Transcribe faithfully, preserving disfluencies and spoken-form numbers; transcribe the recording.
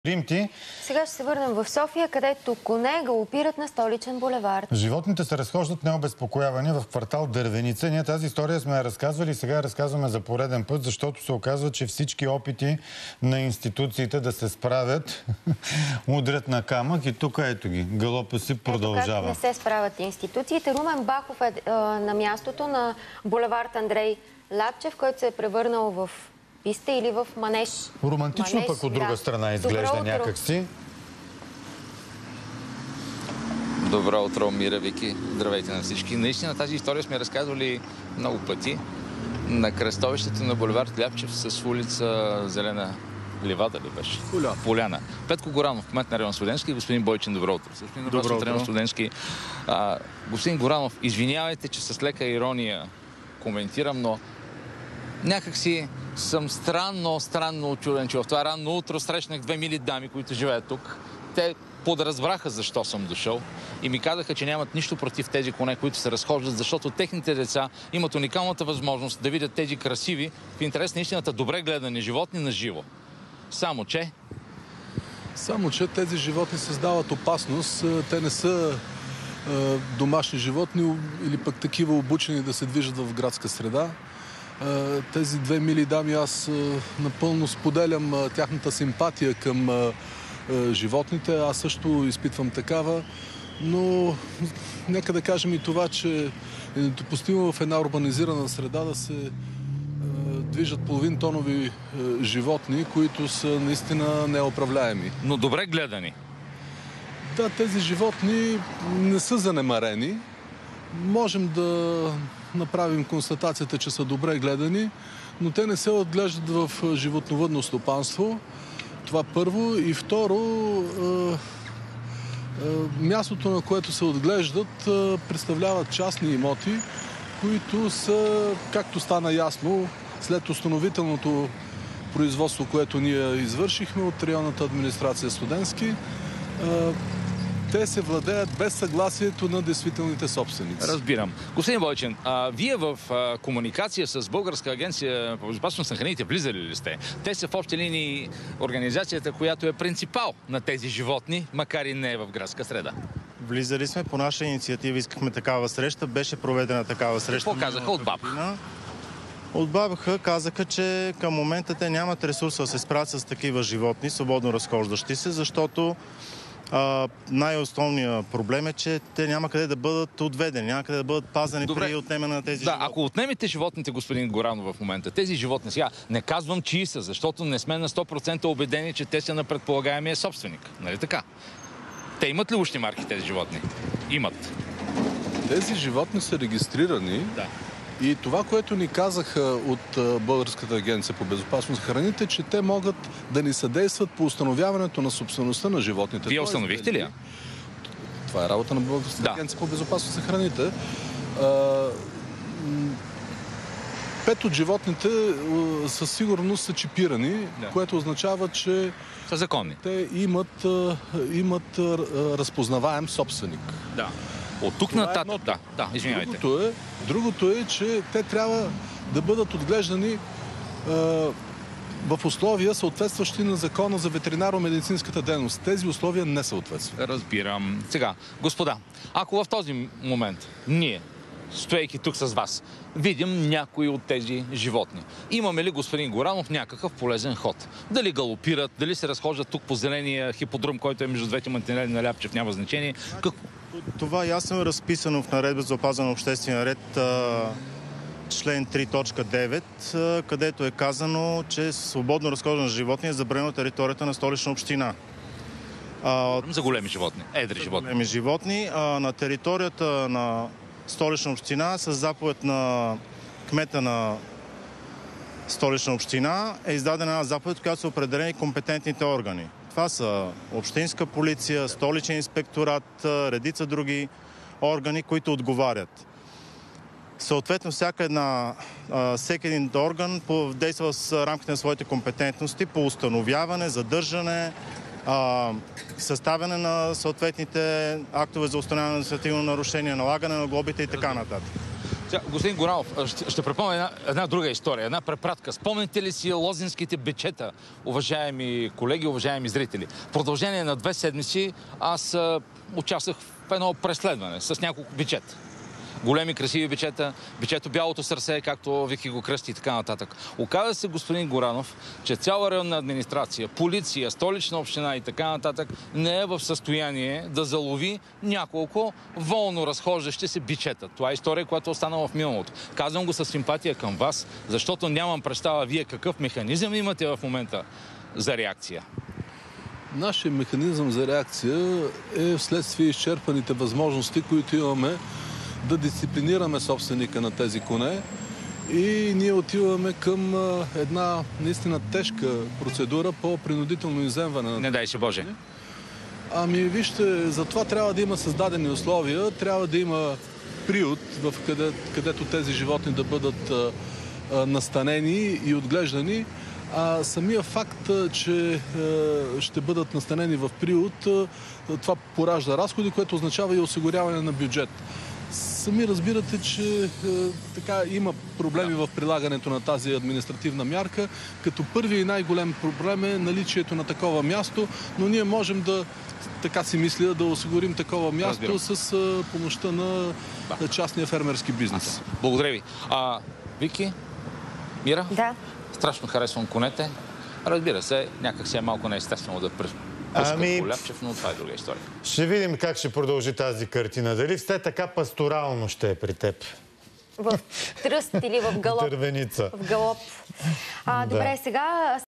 Римти. Сега ще се върнем в София, където коне галопират на Столичен булевард. Животните се разхождат необезпокоявани в квартал Дървеница. Ние тази история сме я разказвали и сега я разказваме за пореден път, защото се оказва, че всички опити на институциите да се справят удрят на камък и тук ето ги. Галопа си продължава. Ето как не се справят институциите. Румен Бахов е а, на мястото на булевард Андрей Лапчев, който се е превърнал в писта или в манеж. Романтично манеж, пък от друга да. страна изглежда някакси. Добро утро, Мира, Вики. Здравейте на всички. Наистина тази история сме разказвали много пъти. На кръстовището на булевард Ляпчев с улица Зелена Ливада ли беше? Поляна. Поляна. Петко Горанов, кмет на район Студентски, и господин Бойчин, добро утро. Господин добро утро. Район Студентски. А, господин Горанов, извинявайте, че с лека ирония коментирам, но някакси съм странно, странно очуден, че в това ранно утро срещнах две мили дами, които живеят тук. Те подразбраха защо съм дошъл и ми казаха, че нямат нищо против тези коне, които се разхождат, защото техните деца имат уникалната възможност да видят тези красиви, в интерес на истината, добре гледани животни на живо. Само че... Само че тези животни създават опасност. Те не са е, домашни животни или пък такива обучени да се движат в градска среда. Е, тези две мили дами, аз е, напълно споделям е, тяхната симпатия към е, е, животните. Аз също изпитвам такава, но нека да кажем и това, че е недопустимо в една урбанизирана среда да се е, движат половин тонови е, животни, които са наистина неуправляеми. Но добре гледани. Да, тези животни не са занемарени. Можем да направим констатацията, че са добре гледани, но те не се отглеждат в животновъдно стопанство. Това първо. И второ, е, е, мястото, на което се отглеждат, е, представляват частни имоти, които са, както стана ясно, след установителното производство, което ние извършихме от районната администрация Студентски, е, те се владеят без съгласието на действителните собственици. Разбирам. Господин Бойчин, а, вие в а, комуникация с Българска агенция по безопасност на храните влизали ли сте? Те са в общи линии организацията, която е принципал на тези животни, макар и не в градска среда. Влизали сме по наша инициатива, искахме такава среща, беше проведена такава среща. Какво казаха от БАБХ? От БАБХ казаха, че към момента те нямат ресурса да се справят с такива животни, свободно разхождащи се, защото Uh, най-основният проблем е, че те няма къде да бъдат отведени, няма къде да бъдат пазени при отнемане на тези да, животни. Ако отнемете животните, господин Горанов, в момента, тези животни, сега не казвам чии са, защото не сме на сто процента убедени, че те са на предполагаемия собственик. Нали така? Те имат ли ушни марки, тези животни? Имат. Тези животни са регистрирани. Да. И това, което ни казаха от Българската агенция по безопасност на храните, че те могат да ни съдействат по установяването на собствеността на животните. Вие установихте ли я? Това е работа на Българската да. агенция по безопасност на храните. Пет от животните със сигурност са чипирани, да. Което означава, че са законни. Те имат, имат разпознаваем собственик. Да. От тук нататък, да, да, извинявайте. Другото е, другото е, че те трябва да бъдат отглеждани е, в условия, съответстващи на закона за ветеринаро-медицинската дейност. Тези условия не съответстват. Разбирам. Сега, господа, ако в този момент ние, стоейки тук с вас, видим някои от тези животни, имаме ли, господин Горанов, някакъв полезен ход? Дали галопират, дали се разхождат тук по зеления хиподрум, който е между двете мантинели на Ляпчев, няма значение. Как... Това ясно е разписано в наредба за опазване на обществения ред, член три точка девет, където е казано, че свободно разхождане на животни е забранено на територията на Столична община. А, за големи животни, едри за животни. Големи животни. А, на територията на Столична община с заповед на кмета на Столична община е издадена една заповед, която са определени компетентните органи. Това са Общинска полиция, Столичен инспекторат, редица други органи, които отговарят. Съответно, всяка една, всеки един орган действа в рамките на своите компетентности по установяване, задържане, съставяне на съответните актове за установяване на административно нарушение, налагане на глобите и така нататък. Сега, господин Горанов, ще, ще припомня една, една друга история, една препратка. Спомните ли си лозинските бичета, уважаеми колеги, уважаеми зрители? В продължение на две седмици аз а, участвах в едно преследване с няколко бичета. Големи, красиви бичета, бичето Бялото сърце, както Вики го кръсти и така нататък. Оказва се, господин Горанов, че цяла районна администрация, полиция, столична община и така нататък не е в състояние да залови няколко волно разхождащи се бичета. Това е история, която е останала в миналото. Казвам го със симпатия към вас, защото нямам представа вие какъв механизъм имате в момента за реакция. Нашия механизъм за реакция е вследствие изчерпаните възможности, които имаме да дисциплинираме собственика на тези коне, и ние отиваме към една наистина тежка процедура по принудително изземване на... Не дай се Боже. Ами вижте, за това трябва да има създадени условия, трябва да има приют, в къде, където тези животни да бъдат а, а, настанени и отглеждани. А самия факт, че а, ще бъдат настанени в приют, а, това поражда разходи, което означава и осигуряване на бюджет. Сами разбирате, че е, така има проблеми в прилагането на тази административна мярка. Като първи и най-голем проблем е наличието на такова място, но ние можем да, така си мисля, да осигурим такова място Разбирам. с е, помощта на да. частния фермерски бизнес. Благодаря ви. А, Вики? Мира? Да. Страшно харесвам конете. Разбира се, някак си е малко неестествено да пускам ами... Коляпчев, но това е друга история. Ще видим как ще продължи тази картина. Дали все така пасторално ще е при теб? В тръст или в галоп? Дървеница. В галоп. А, добре, да. Сега...